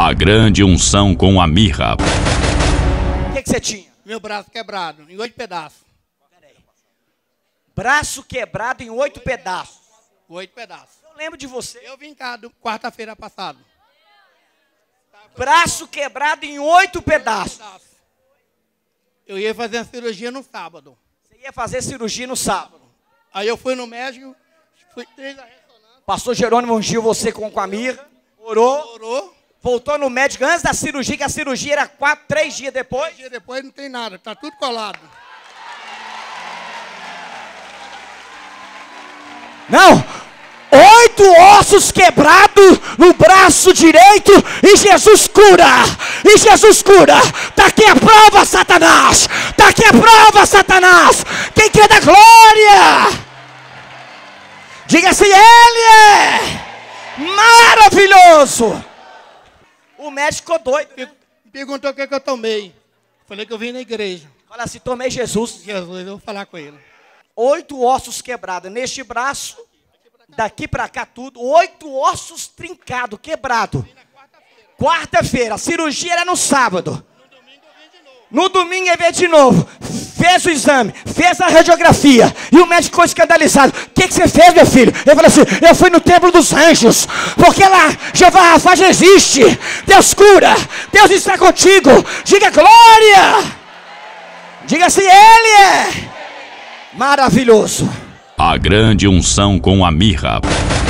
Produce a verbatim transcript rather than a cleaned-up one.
A grande unção com a mirra. O que, que você tinha? Meu braço quebrado, em oito pedaços. Peraí. Braço quebrado em oito pedaços. Oito pedaços. Eu lembro de você. Eu vim cá quarta-feira passada. Braço quebrado em oito pedaços. Eu ia fazer a cirurgia no sábado. Você ia fazer cirurgia no sábado. Aí eu fui no médico, fui três a ressonância. Pastor Jerônimo ungiu você com, com a mirra. Orou. Orou. Voltou no médico antes da cirurgia, que a cirurgia era quatro, três dias depois. Três dias depois não tem nada, tá tudo colado. Não! Oito ossos quebrados no braço direito e Jesus cura! E Jesus cura! Tá aqui a prova, Satanás! Tá aqui a prova, Satanás! Quem quer da glória? Diga assim, ele é maravilhoso! O médico ficou doido. Me perguntou o que, que eu tomei. Falei que eu vim na igreja. Fala assim, tomei Jesus. Jesus, eu vou falar com ele. Oito ossos quebrados neste braço, daqui pra cá tudo, oito ossos trincados, quebrados. Quarta-feira, a cirurgia era no sábado. No domingo ele veio de novo, fez o exame, fez a radiografia, e o médico ficou escandalizado. O que, que você fez, meu filho? Ele falou assim, eu fui no templo dos anjos, porque lá Jeová Rafa já existe. Deus cura, Deus está contigo. Diga glória. Diga assim, ele é maravilhoso. A grande unção com a mirra.